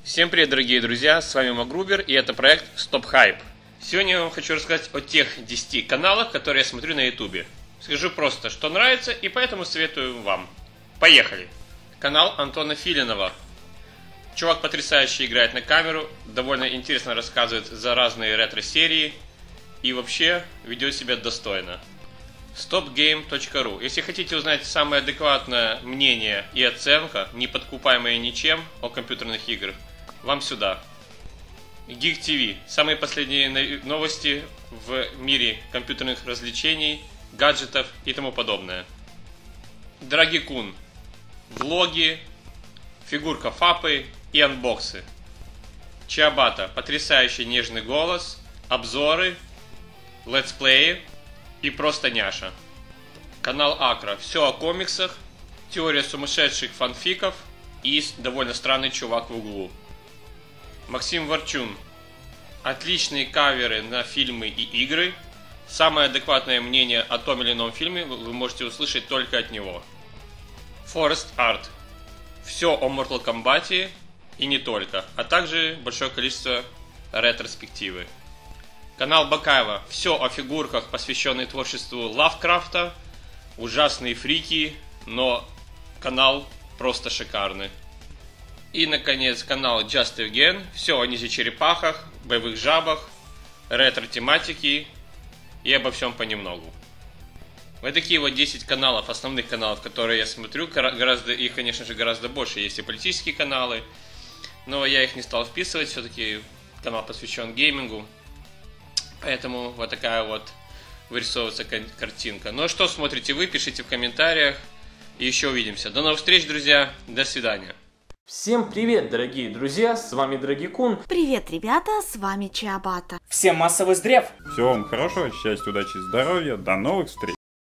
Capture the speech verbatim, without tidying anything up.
Всем привет, дорогие друзья, с вами Макгрубер, и это проект Stop Hype. Сегодня я вам хочу рассказать о тех десяти каналах, которые я смотрю на ютубе. Скажу просто, что нравится, и поэтому советую вам. Поехали! Канал Антона Филинова. Чувак потрясающе играет на камеру, довольно интересно рассказывает за разные ретро-серии и вообще ведет себя достойно. стоп гейм точка ру. Если хотите узнать самое адекватное мнение и оценка, не подкупаемое ничем, о компьютерных играх, вам сюда. Geek ти ви. Самые последние новости в мире компьютерных развлечений, гаджетов и тому подобное. Драгикун. Влоги, фигурка Фапы и анбоксы. Чиабата. Потрясающий нежный голос, обзоры, летсплеи и просто няша. Канал Акра. Все о комиксах, теория сумасшедших фанфиков и довольно странный чувак в углу. Максим Ворчун. Отличные каверы на фильмы и игры. Самое адекватное мнение о том или ином фильме вы можете услышать только от него. Forest Art. Все о Mortal Kombat и не только, а также большое количество ретроспективы. Канал Бакаева. Все о фигурках, посвященный творчеству Лавкрафта. Ужасные фрики, но канал просто шикарный. И, наконец, канал Just Again. Все о ниндзя-черепахах, боевых жабах, ретро-тематики и обо всем понемногу. Вот такие вот десять каналов, основных каналов, которые я смотрю. Гораздо, их, конечно же, гораздо больше. Есть и политические каналы, но я их не стал вписывать. Все-таки канал посвящен геймингу. Поэтому вот такая вот вырисовывается картинка. Ну а что смотрите вы, пишите в комментариях. И еще увидимся. До новых встреч, друзья. До свидания. Всем привет, дорогие друзья, с вами Драгикун. Привет, ребята, с вами Чиабата. Всем массовый здрав. Всего вам хорошего, счастья, удачи, здоровья, до новых встреч.